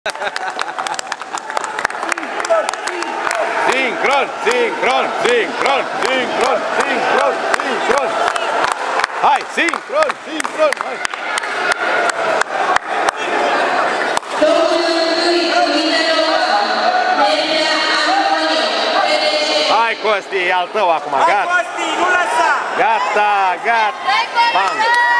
Sincron, sincron, sincron, sincron, sincron, sincron. Hai, sincron, sincron, hai. Hai, Costi, e al tău acum, gata. Hai, Costi, nu lăsa! Gata, gata. Bang.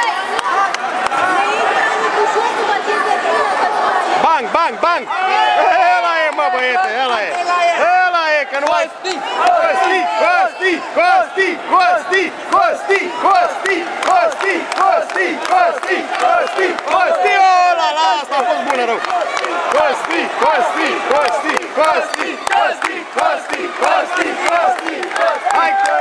Bang, bang, bang. Ăla e, mă, băiete, ăla e. Ăla e, că nu ai... Costi, Costi, Costi, Costi, Costi, Costi, Costi, Costi, Costi, Costi, Costi, ăla, la asta a fost bună rău. Costi, Costi, Costi, Costi, Costi, Costi, Costi, Costi, hai că...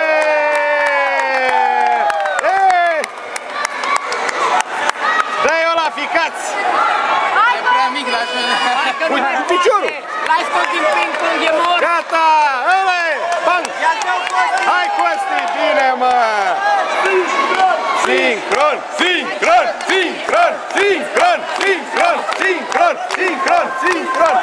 Dă-i ăla, ficați! E prea mic la așa. Cu piciorul! L-ai scos din ping-pong, e mort! Gata! Ăla e! Bang! Hai, Costi! Bine, mă! Sincron! Sincron! Sincron! Sincron! Sincron! Sincron! Sincron! Sincron!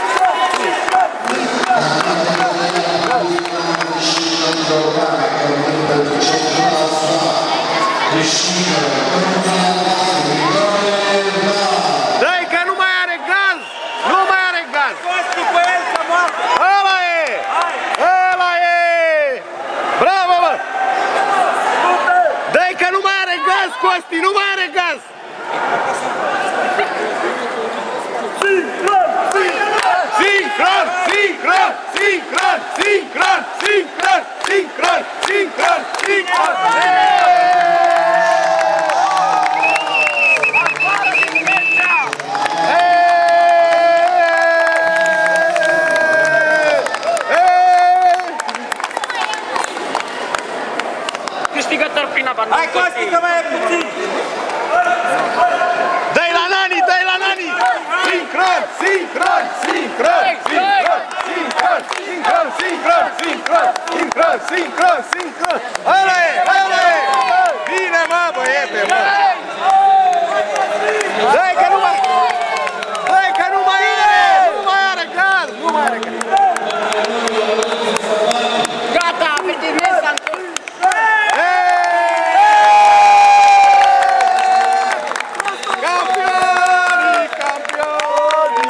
Dai că nu mai are gaz! Nu mai are gaz! Ăla e! Ăla e! Bravo, mă! Dai că nu mai are gaz, Costi! Nu mai are gaz! Sincron! Sincron! Sincron! Sincron! Sincron! Sincron! Sincron! Sincron! Câștigător prin abandon. Hai, Costi, că mai e puțin! Dai la Nani, dai la Nani! Sincron, sincron, sincron, sincron, sincron, sincron, sincron, sincron, sincron, sincron, sincron. Ăla e, ăla e! Bine, mă, băiete, mă! Dai că nu mai... Dai că nu mai e! Nu mai are gaz, nu mai are gaz. Gata, veteriner s-a întors. Campioni, campioni!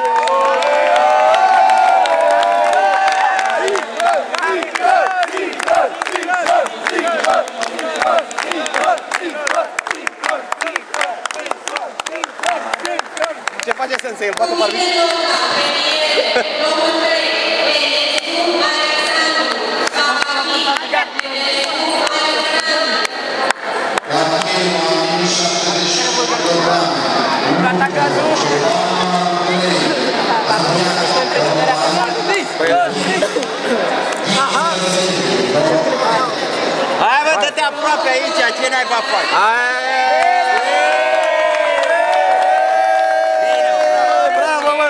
Ce face Sensei? Îl poate parmi? Hai, bă, dă-te aproape aici, ce n-ai va face? Bravo, mă!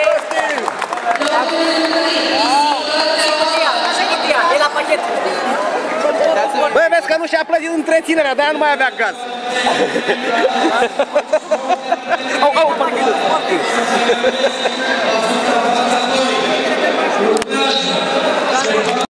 E la pachet. Băi, vezi că nu și-a plătit întreținerea, de-aia nu mai avea gaz. Au, au, parcă.